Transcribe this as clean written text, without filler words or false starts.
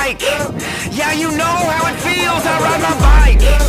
bike. Yeah, you know how it feels, I ride my bike.